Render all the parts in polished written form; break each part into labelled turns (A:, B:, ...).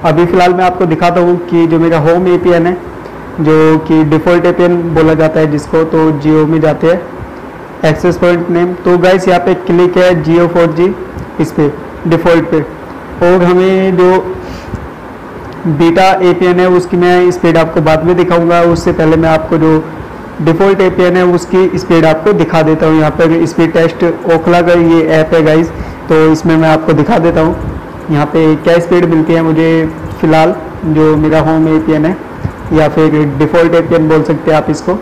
A: अभी फ़िलहाल मैं आपको दिखाता हूँ कि जो मेरा होम एपीएन है, जो कि डिफ़ॉल्ट एपीएन बोला जाता है जिसको, तो जियो में जाते हैं एक्सेस पॉइंट नेम। तो गाइस यहाँ पे क्लिक है जियो 4G इस पे डिफ़ॉल्ट पे, और हमें जो बीटा एपीएन है उसकी मैं स्पीड आपको बाद में दिखाऊंगा। उससे पहले मैं आपको जो डिफ़ॉल्ट एपीएन है उसकी स्पीड आपको दिखा देता हूँ। यहाँ पर स्पीड टेस्ट ओखला का ये ऐप है गाइस, तो इसमें मैं आपको दिखा देता हूँ यहाँ पे क्या स्पीड मिलती है मुझे फ़िलहाल जो मेरा होम एपीएन है, या फिर डिफ़ॉल्ट एपीएन बोल सकते हैं आप इसको।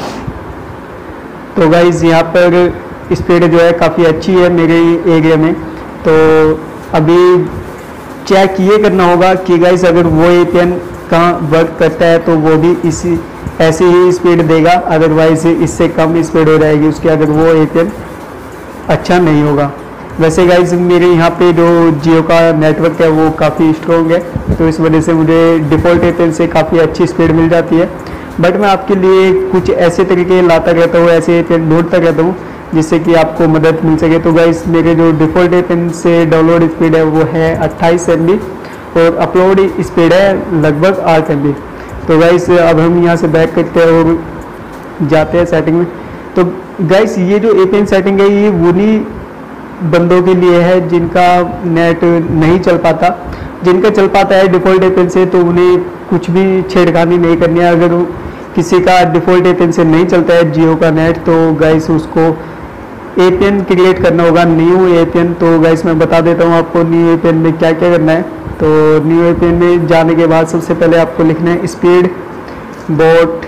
A: तो गाइस यहाँ पर स्पीड जो है काफ़ी अच्छी है मेरे एरिया में। तो अभी चेक ये करना होगा कि गाइस अगर वो एपीएन कहाँ वर्क करता है तो वो भी इसी ऐसी ही स्पीड देगा, अदरवाइज इससे कम स्पीड हो जाएगी उसकी अगर वो एपीएन अच्छा नहीं होगा। वैसे गाइस मेरे यहाँ पे जो जियो का नेटवर्क है वो काफ़ी स्ट्रॉन्ग है, तो इस वजह से मुझे डिफ़ॉल्ट एपीएन से काफ़ी अच्छी स्पीड मिल जाती है। बट मैं आपके लिए कुछ ऐसे तरीके लाता रहता हूँ, ऐसे एपीएन ढूंढता रहता हूँ जिससे कि आपको मदद मिल सके। तो गाइस मेरे जो डिफ़ॉल्ट एपीएन से डाउनलोड स्पीड है वो है 28 MB और अपलोड स्पीड है लगभग 8 MB। तो गाइस अब हम यहाँ से बैक करते हैं और जाते हैं सेटिंग में। तो गाइस ये जो एपीएन सेटिंग है ये उन्हीं बंदों के लिए है जिनका नेट नहीं चल पाता। जिनका चल पाता है डिफ़ॉल्ट एपीएन से तो उन्हें कुछ भी छेड़खानी नहीं करनी है। अगर किसी का डिफ़ॉल्ट एपीएन से नहीं चलता है जियो का नेट, तो गाइस उसको एपीएन क्रिएट करना होगा न्यू एपीएन। तो गाइस मैं बता देता हूँ आपको न्यू एपीएन में क्या क्या करना है। तो न्यू एपीएन में जाने के बाद सबसे पहले आपको लिखना है speed boat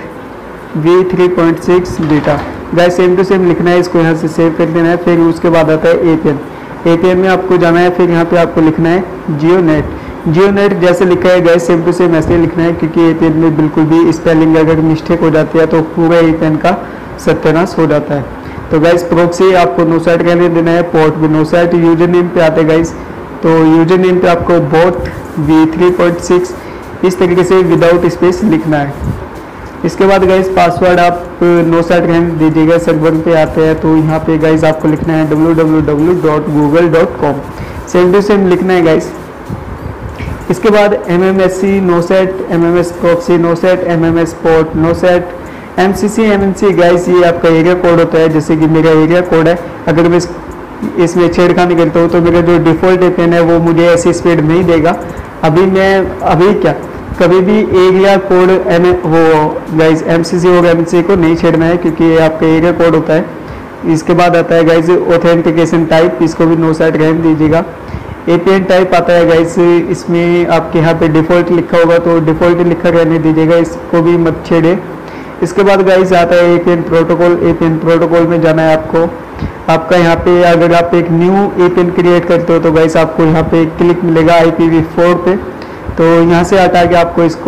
A: v3.6 beta. Guys same to same लिखना है, इसको यहाँ से सेव कर देना है। फिर उसके बाद आता है एपीएन। एपीएन में आपको जाना है, फिर यहाँ पे आपको लिखना है जियो नेट। जियो नेट जैसे लिखा है गाइस सेम टू सेम ऐसे ही लिखना है, क्योंकि एपीएन में बिल्कुल भी स्पेलिंग अगर मिस्टेक हो जाती है तो पूरा एपीएन का सत्यानाश हो जाता है। तो गाइस प्रॉक्सी आपको नो सेट करने देना है, पोर्ट भी नो सेट। यूजर नेम पे आते गाइस, तो यूजर नेम पे आपको बोट v3.6 इस तरीके से विदाउट स्पेस लिखना है। इसके बाद गाइस पासवर्ड आप नो सेट रहने दीजिएगा। सर्वर पे आते हैं तो यहाँ पे गाइस आपको लिखना है www.google.com सेम टू सेम लिखना है गाइस। इसके बाद MMSC no set, MMS proxy no set, MMS port no set, MCC MNC guys ये आपका एरिया कोड होता है। जैसे कि मेरा एरिया कोड है, अगर मैं इसमें छेड़खानी करता हूँ तो मेरा जो डिफ़ॉल्ट एपीएन है वो मुझे ऐसी स्पीड नहीं देगा। अभी क्या कभी भी एरिया कोड वो गाइस MCC और MNC को नहीं छेड़ना है, क्योंकि ये आपका एरिया कोड होता है। इसके बाद आता है गाइस ऑथेंटिकेशन टाइप, इसको भी नो सेट रहने दीजिएगा। एपीएन टाइप आता है गाइस, इसमें आपके यहाँ पे डिफ़ॉल्ट लिखा होगा तो डिफ़ॉल्ट लिखा रहने दीजिएगा, इसको भी मत छेड़े। इसके बाद गाइस आता है एपीएन प्रोटोकॉल। एपीएन प्रोटोकॉल में जाना है आपको। आपका यहाँ पे अगर आप एक न्यू एपीएन क्रिएट करते हो तो गाइस आपको यहाँ पे क्लिक मिलेगा IPv4 पे। तो यहाँ से हटा के आपको इसको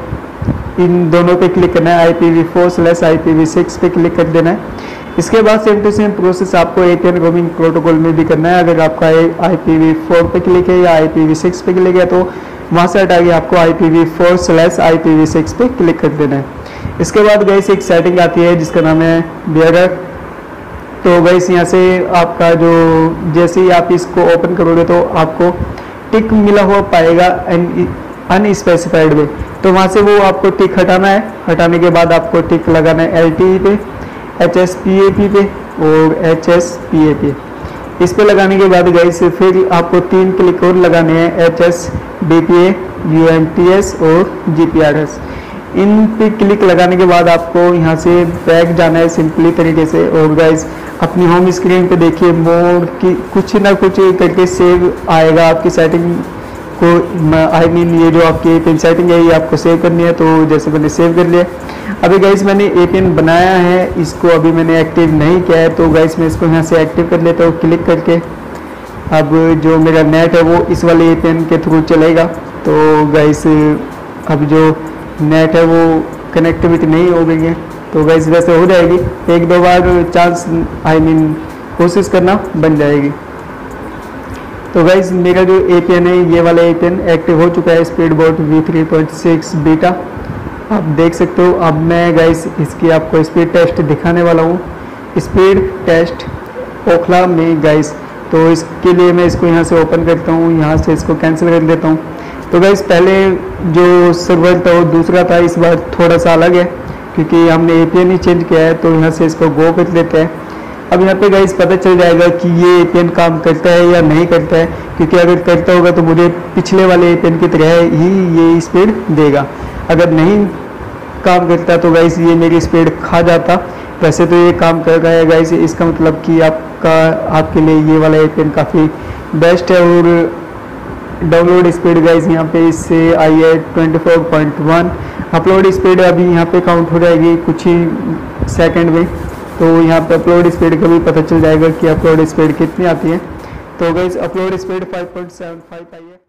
A: इन दोनों पे क्लिक करना है, IPv4/IPv6 पे क्लिक कर देना है। इसके बाद सेम टू सेम प्रोसेस आपको एपीएन रोमिंग प्रोटोकॉल में भी करना है। अगर आपका IPv4 पे क्लिक है या IPv6 पे क्लिक है तो वहाँ से हटा के आपको IPv4/IPv6 पे क्लिक कर देना है। इसके बाद गाइस एक सेटिंग आती है जिसका नाम है बेयर। तो गाइस यहाँ से आपका जो जैसे ही आप इसको ओपन करोगे तो आपको टिक मिला हुआ पाएगा अनस्पेसिफाइड में, तो वहाँ से वो आपको टिक हटाना है। हटाने के बाद आपको टिक लगाना है LTE पे, HSPAP पे और HSPAP। इस पे लगाने के बाद गाइस फिर आपको 3 क्लिक और लगाने हैं, HSDPA, UMTS और GPRS। इन पे क्लिक लगाने के बाद आपको यहाँ से बैक जाना है सिंपली तरीके से। और गाइस अपनी होम स्क्रीन पे देखिए मोड की कुछ ना कुछ करके सेव आएगा आपकी सेटिंग को। आई मीन ये जो आपकी एपीएन सेटिंग है ये आपको सेव करनी है। तो जैसे मैंने सेव कर लिया। अभी गाइस मैंने एपीएन बनाया है, इसको अभी मैंने एक्टिव नहीं किया है, तो गाइस मैं इसको यहाँ से एक्टिव कर लेता हूँ क्लिक करके। अब जो मेरा नेट है वो इस वाले एपीएन के थ्रू चलेगा। तो गाइस अब जो नेट है वो कनेक्टिविटी नहीं हो गई है, तो गाइस वैसे हो जाएगी। 1-2 बार चांस कोशिश करना बन जाएगी। तो गाइस मेरा जो एपीएन है ये वाला एपीएन एक्टिव हो चुका है, स्पीड बोट v3.6 बीटा आप देख सकते हो। अब मैं गाइस इसकी आपको स्पीड टेस्ट दिखाने वाला हूँ, स्पीड टेस्ट ओखला में गाइस। तो इसके लिए मैं इसको यहाँ से ओपन करता हूँ, यहाँ से इसको कैंसिल कर देता हूँ। तो गाइस पहले जो सर्वर था वो दूसरा था, इस बार थोड़ा सा अलग है क्योंकि हमने एपीएन ही चेंज किया है। तो यहाँ से इसको गो कर लेते हैं। अब यहाँ पे गाइस पता चल जाएगा कि ये एपीएन काम करता है या नहीं करता है, क्योंकि अगर करता होगा तो मुझे पिछले वाले एपीएन की तरह ही ये स्पीड देगा। अगर नहीं काम करता तो गाइस ये मेरी स्पीड खा जाता। वैसे तो ये काम कर रहा है गाइस, इसका मतलब कि आपके लिए ये वाला एपीएन काफ़ी बेस्ट है। और डाउनलोड स्पीड गाइस यहाँ पे इससे आई है 24.1। अपलोड स्पीड अभी यहाँ पे काउंट हो जाएगी कुछ ही सेकंड में, तो यहाँ पे अपलोड स्पीड का भी पता चल जाएगा कि अपलोड स्पीड कितनी आती है। तो गाइस अपलोड स्पीड 5.75 आई है।